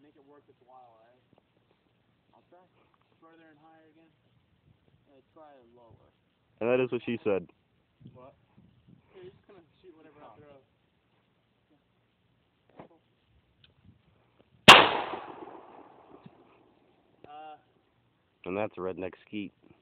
Make it worth its while, alright? I'll try. Further and higher again? Try lower. And that is what she said. What? You're just gonna shoot whatever I throw. And that's a redneck skeet.